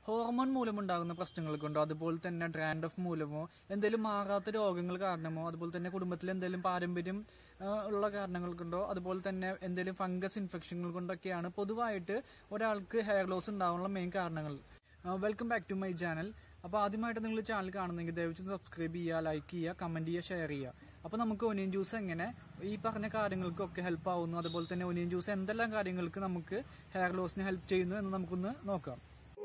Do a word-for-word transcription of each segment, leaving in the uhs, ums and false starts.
Hormone മൂലമുണ്ടാകുന്ന പ്രശ്നങ്ങൾക്കുണ്ടോ, അതുപോലെ തന്നെ ഡ്രാൻഡ്രഫ് മൂലമോ, എന്തെങ്കിലും മാറാത്ത രോഗങ്ങൾ കാരണമോ, അതുപോലെ തന്നെ കുടുംബത്തിൽ എന്തെങ്കിലും പാരമ്പര്യം ഉള്ള കാരണങ്ങൾക്കുണ്ടോ, അതുപോലെ തന്നെ എന്തെങ്കിലും ഫംഗസ് ഇൻഫെക്ഷനുകൾ കൊണ്ടൊക്കെയാണ് പൊതുവായിട്ട് ഒരാൾക്ക് ഹെയർ ലോസ് ഉണ്ടാകാനുള്ള മെയിൻ കാരണങ്ങൾ. Welcome back to my channel. അപ്പോൾ ആദ്യമായിട്ട് നിങ്ങൾ ചാനൽ കാണുന്നെങ്കിൽ ദയവച്ച് സബ്സ്ക്രൈബ് ചെയ്യുക, ലൈക്ക് ചെയ്യുക, കമന്റ് ചെയ്യുക, ഷെയർ ചെയ്യുക. അപ്പോൾ നമുക്ക് ഒനിയൻ ജ്യൂസ് എങ്ങനെ ഈ പറഞ്ഞ കാര്യങ്ങൾക്കൊക്കെ ഹെൽപ്പ് ആവുന്നു, അതുപോലെ തന്നെ ഒനിയൻ ജ്യൂസ് എന്തെല്ലാം കാര്യങ്ങൾക്ക് നമുക്ക് ഹെയർ ലോസിന് ഹെൽപ്പ് ചെയ്യുന്നു എന്ന് നമുക്കൊന്ന് നോക്കാം.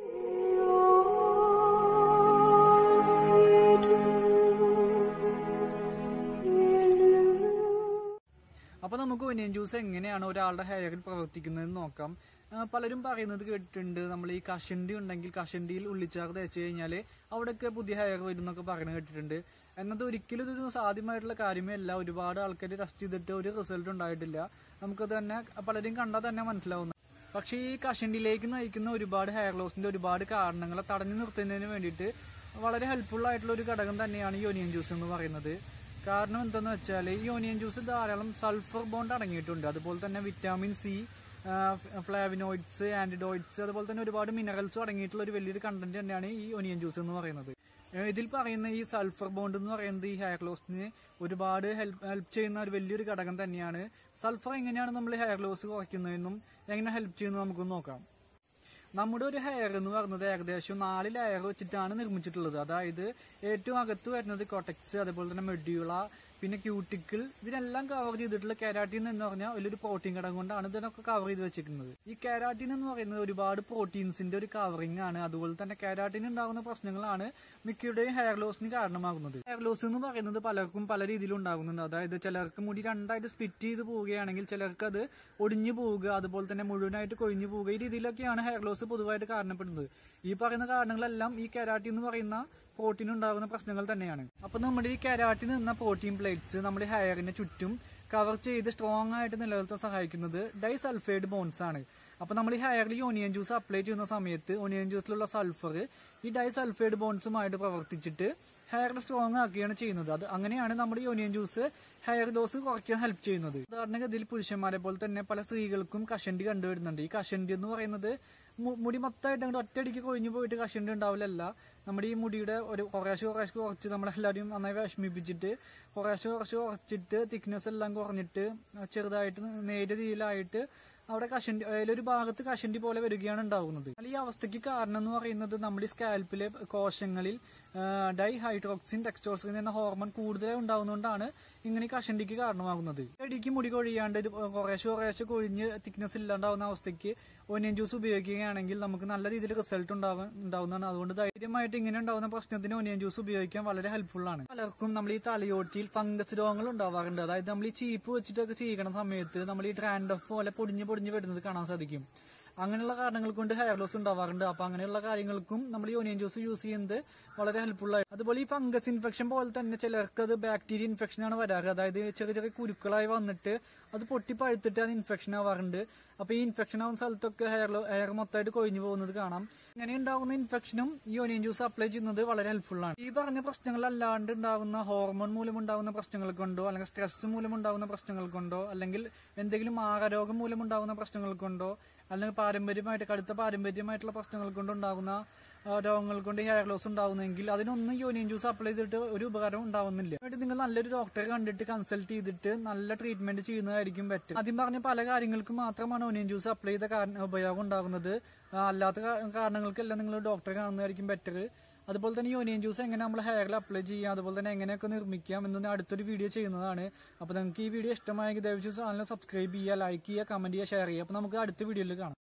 അപ്പൊ നമുക്ക് ഒനിയൻ ജ്യൂസ് എങ്ങനെയാണ് ഒരാളുടെ ഹെയറിൽ പ്രവർത്തിക്കുന്നതെന്ന് നോക്കാം. പലരും പറയുന്നത് കേട്ടിട്ടുണ്ട്, നമ്മൾ ഈ കഷണ്ടി ഉണ്ടെങ്കിൽ കഷണ്ടിയിൽ ഉള്ളിച്ചാറ് തേച്ച് കഴിഞ്ഞാൽ അവിടെയൊക്കെ പുതിയ ഹെയർ വരും എന്നൊക്കെ പറയുന്നത് കേട്ടിട്ടുണ്ട്. എന്നത് ഒരിക്കലും ഇതൊരു സാധ്യമായിട്ടുള്ള കാര്യമേ അല്ല. ഒരുപാട് ആൾക്കാർ ടെസ്റ്റ് ചെയ്തിട്ട് ഒരു റിസൾട്ട് ഉണ്ടായിട്ടില്ല. നമുക്കത് തന്നെ പലരും കണ്ടാൽ തന്നെ മനസ്സിലാവുന്നു. പക്ഷേ ഈ കഷണ്ടിയിലേക്ക് നയിക്കുന്ന ഒരുപാട് ഹെയർ ലോസിന്റെ ഒരുപാട് കാരണങ്ങളെ തടഞ്ഞു നിർത്തുന്നതിന് വേണ്ടിയിട്ട് വളരെ ഹെൽപ്ഫുൾ ആയിട്ടുള്ള ഒരു ഘടകം തന്നെയാണ് ഈ ഒനിയൻ ജ്യൂസ് എന്ന് പറയുന്നത്. കാരണം എന്താണെന്ന് വെച്ചാൽ ഈ ഒനിയൻ ജ്യൂസിൽ ധാരാളം സൾഫർ ബോണ്ട് അടങ്ങിയിട്ടുണ്ട്. അതുപോലെ തന്നെ വിറ്റാമിൻ സി, ഫ്ലാവിനോയിഡ്സ്, ആന്റിഡോയിഡ്സ്, അതുപോലെ തന്നെ ഒരുപാട് മിനറൽസും അടങ്ങിയിട്ടുള്ള ഒരു വലിയൊരു കണ്ടന്റ് തന്നെയാണ് ഈ ഒനിയൻ ജ്യൂസ് എന്ന് പറയുന്നത്. ഇതിൽ പറയുന്ന ഈ സൾഫർ ബോണ്ട് എന്ന് പറയുന്നത് ഈ ഹെയർ ലോസിന് ഒരുപാട് ഹെൽപ്പ് ഹെൽപ്പ് ചെയ്യുന്ന ഒരു വലിയൊരു ഘടകം തന്നെയാണ്. സൾഫർ എങ്ങനെയാണ് നമ്മൾ ഹെയർ ലോസ് കുറയ്ക്കുന്നതെന്നും എങ്ങനെ ഹെൽപ്പ് ചെയ്യുന്നത് നമുക്കൊന്ന് നോക്കാം. നമ്മുടെ ഒരു ഹെയർ എന്ന് പറയുന്നത് ഏകദേശം നാല് ലെയർ വെച്ചിട്ടാണ് നിർമ്മിച്ചിട്ടുള്ളത്. അതായത് ഏറ്റവും അകത്ത് വരുന്നത് കോട്ടക്സ്, അതുപോലെ തന്നെ മെഡ്യൂള, പിന്നെ ക്യൂട്ടിക്കിൾ, ഇതിനെല്ലാം കവർ ചെയ്തിട്ടുള്ള കെരാറ്റിൻ എന്ന് പറഞ്ഞാൽ വലിയൊരു പ്രോട്ടീൻ ഘടകം കൊണ്ടാണ് ഇതിനൊക്കെ കവർ ചെയ്ത് വെച്ചിരിക്കുന്നത്. ഈ കെരാറ്റിൻ എന്ന് പറയുന്നത് ഒരുപാട് പ്രോട്ടീൻസിന്റെ ഒരു കവറിംഗ് ആണ്. അതുപോലെ തന്നെ കെരാറ്റിൻ ഉണ്ടാകുന്ന പ്രശ്നങ്ങളാണ് മിക്കയുടെയും ഹെയർ ലോസിന് കാരണമാകുന്നത്. ഹെയർ ലോസ് എന്ന് പറയുന്നത് പലർക്കും പല രീതിയിൽ ഉണ്ടാകുന്നുണ്ട്. അതായത് ചിലർക്ക് മുടി രണ്ടായിട്ട് സ്പ്ലിറ്റ് ചെയ്ത് പോവുകയാണെങ്കിൽ ചിലർക്ക് അത് ഒടിഞ്ഞു പോവുക, അതുപോലെ തന്നെ മുഴുവനായിട്ട് കൊഴിഞ്ഞു പോവുക, ഈ രീതിയിലൊക്കെയാണ് ഹെയർ ലോസ് പൊതുവായിട്ട് കാരണപ്പെടുന്നത്. ഈ പറയുന്ന കാരണങ്ങളെല്ലാം ഈ കെരാറ്റിൻ എന്ന് പറയുന്ന പ്രോട്ടീൻ ഉണ്ടാകുന്ന പ്രശ്നങ്ങൾ തന്നെയാണ്. അപ്പൊ നമ്മുടെ ഈ കെരാറ്റിൻ എന്ന പ്രോട്ടീൻ പ്ലേറ്റ്സ് നമ്മുടെ ഹെയറിന് ചുറ്റും കവർ ചെയ്ത് സ്ട്രോങ് ആയിട്ട് നിലനിർത്താൻ സഹായിക്കുന്നത് ഡൈസൾഫൈഡ് ബോൺസ് ആണ്. അപ്പൊ നമ്മൾ ഈ ഹെയറിൽ ഈ ഒനിയൻ ജ്യൂസ് അപ്ലൈ ചെയ്യുന്ന സമയത്ത് ഒനിയൻ ജ്യൂസിലുള്ള സൾഫർ ഈ ഡൈസൾഫൈഡ് ബോൺസുമായിട്ട് പ്രവർത്തിച്ചിട്ട് ഹെയർ സ്ട്രോങ് ആക്കുകയാണ് ചെയ്യുന്നത്. അത് അങ്ങനെയാണ് നമ്മുടെ ഈ ഒനിയൻ ജ്യൂസ് ഹെയർ ലോസ് കുറയ്ക്കാൻ ഹെൽപ്പ് ചെയ്യുന്നത്. സാധാരണഗതിയിൽ പുരുഷന്മാരെ പോലെ തന്നെ പല സ്ത്രീകൾക്കും കഷണ്ടി കണ്ടുവരുന്നുണ്ട്. ഈ കഷണ്ടി എന്ന് പറയുന്നത് മുടി മൊത്തമായിട്ട് അങ്ങോട്ട് ഒറ്റയടിക്ക് കൊഴിഞ്ഞു പോയിട്ട് കഷണ്ടി ഉണ്ടാവില്ലല്ല. നമ്മുടെ ഈ മുടിയുടെ ഒരു കുറേശ്ശെ കുറേശ്ശെ കുറച്ച് നമ്മളെല്ലാവരും നന്നായി വിഷമിപ്പിച്ചിട്ട് കുറേശ്ശെ കുറച്ച് കുറച്ചിട്ട് തിക്നെസ് എല്ലാം കുറഞ്ഞിട്ട് ചെറുതായിട്ട് നേരിയ രീതിയിലായിട്ട് അവിടെ കഷണ്ടി അതിലൊരു ഭാഗത്ത് കഷണ്ടി പോലെ വരികയാണ് ഉണ്ടാകുന്നത്. ഈ അവസ്ഥയ്ക്ക് കാരണം എന്ന് പറയുന്നത് നമ്മുടെ സ്കാൽപ്പിലെ കോശങ്ങളിൽ ഡൈഹൈഡ്രോക്സിൻ ടെക്സ്റ്റോസ്റ്ററിൻ എന്ന ഹോർമോൺ കൂടുതലായി ഉണ്ടാകുന്നതുകൊണ്ടാണ് ഇങ്ങനെ കഷണ്ടിക്ക് കാരണമാകുന്നത്. ഇടയ്ക്ക് മുടി കൊഴിയാണ്ട് കുറേശ്ശെ കുറേശ്ശെ കൊഴിഞ്ഞ് തിക്നെസ് ഇല്ലാണ്ടാവുന്ന അവസ്ഥയ്ക്ക് ഒനിയൻ ജ്യൂസ് ഉപയോഗിക്കുകയാണെങ്കിൽ നമുക്ക് നല്ല രീതിയിൽ റിസൾട്ട് ഉണ്ടാവും ഉണ്ടാവുന്നതാണ്. അതുകൊണ്ട് ധൈര്യമായിട്ട് ഇങ്ങനെ ഉണ്ടാകുന്ന പ്രശ്നത്തിന് ഒനിയൻ ജ്യൂസ് ഉപയോഗിക്കാൻ വളരെ ഹെൽപ്ഫുൾ ആണ്. പലർക്കും നമ്മൾ ഈ തലയോട്ടിയിൽ ഫംഗസ് രോഗങ്ങൾ ഉണ്ടാവാറുണ്ട്. അതായത് നമ്മൾ ഈ ചീപ്പ് വെച്ചിട്ടൊക്കെ ചെയ്യണ സമയത്ത് നമ്മൾ ഈ ഡ്രാൻഡ്രഫ് പോലെ പൊടിഞ്ഞ് പൊടിഞ്ഞ് വരുന്നത് കാണാൻ സാധിക്കും. അങ്ങനെയുള്ള കാരണങ്ങൾ കൊണ്ട് ഹെയർ ലോസ് ഉണ്ടാവാറുണ്ട്. അപ്പൊ അങ്ങനെയുള്ള കാര്യങ്ങൾക്കും നമ്മൾ ഈ ഒനിയൻ ജ്യൂസ് യൂസ് ചെയ്യുന്നത് വളരെ ഹെൽപ്ഫുൾ ആയി. അതുപോലെ ഈ ഫംഗസ് ഇൻഫെക്ഷൻ പോലെ തന്നെ ചിലർക്ക് അത് ബാക്ടീരിയ ഇൻഫെക്ഷൻ ആണ് വരാറ്. അതായത് ചെറിയ ചെറിയ കുരുക്കളായി വന്നിട്ട് അത് പൊട്ടി പഴുത്തിട്ട് അത് ഇൻഫെക്ഷൻ ആവാറുണ്ട്. അപ്പൊ ഈ ഇൻഫെക്ഷൻ ആവുന്ന സ്ഥലത്തൊക്കെ ഹെയർ ഹെയർ മൊത്തമായിട്ട് കൊഴിഞ്ഞു പോകുന്നത് കാണാം. ഇങ്ങനെ ഉണ്ടാകുന്ന ഇൻഫെക്ഷനും ഈ ഒനിയൻ ജ്യൂസ് അപ്ലൈ ചെയ്യുന്നത് വളരെ ഹെൽപ്ഫുൾ ആണ്. ഈ പറഞ്ഞ പ്രശ്നങ്ങളല്ലാണ്ട് ഉണ്ടാകുന്ന ഹോർമോൺ മൂലം ഉണ്ടാകുന്ന പ്രശ്നങ്ങൾ കൊണ്ടോ, അല്ലെങ്കിൽ സ്ട്രെസ് മൂലം ഉണ്ടാകുന്ന പ്രശ്നങ്ങൾ കൊണ്ടോ, അല്ലെങ്കിൽ എന്തെങ്കിലും മാരരോഗം മൂലം ഉണ്ടാകുന്ന പ്രശ്നങ്ങൾ കൊണ്ടോ, അല്ലെങ്കിൽ പാരമ്പര്യമായിട്ട് കടുത്ത പാരമ്പര്യമായിട്ടുള്ള പ്രശ്നങ്ങൾ കൊണ്ടുണ്ടാകുന്ന രോഗങ്ങൾ കൊണ്ട് ഹെയർ ലോസ് ഉണ്ടാകുന്നെങ്കിൽ അതിനൊന്നും ഈ ഒനിയൻ ജ്യൂസ് അപ്ലൈ ചെയ്തിട്ട് ഒരു ഉപകാരം ഉണ്ടാവുന്നില്ല. നിങ്ങൾ നല്ലൊരു ഡോക്ടറെ കണ്ടിട്ട് കൺസൾട്ട് ചെയ്തിട്ട് നല്ല ട്രീറ്റ്മെന്റ് ചെയ്യുന്നതായിരിക്കും ബെറ്റർ. ആദ്യം പറഞ്ഞ പല കാര്യങ്ങൾക്ക് മാത്രമാണ് ഒനിയൻ ജ്യൂസ് അപ്ലൈ ചെയ്ത ഉപയോഗം ഉണ്ടാകുന്നത്. അല്ലാത്ത കാരണങ്ങൾക്കെല്ലാം നിങ്ങൾ ഡോക്ടറെ കാണുന്നതായിരിക്കും ബെറ്റർ. അതുപോലെ തന്നെ ഈ ഒനിയൻ ജ്യൂസ് എങ്ങനെ നമ്മൾ ഹെയറിൽ അപ്ലൈ ചെയ്യാം, അതുപോലെ തന്നെ എങ്ങനെയൊക്കെ നിർമ്മിക്കാം എന്നൊന്ന് അടുത്തൊരു വീഡിയോ ചെയ്യുന്നതാണ്. അപ്പോൾ നിങ്ങൾക്ക് ഈ വീഡിയോ ഇഷ്ടമായെങ്കിൽ ദയവായി ചാനൽ സബ്സ്ക്രൈബ് ചെയ്യുക, ലൈക്ക് ചെയ്യുക, കമന്റ് ചെയ്യുക, ഷെയർ ചെയ്യുക. അപ്പോൾ നമുക്ക് അടുത്ത വീഡിയോയിൽ കാണാം.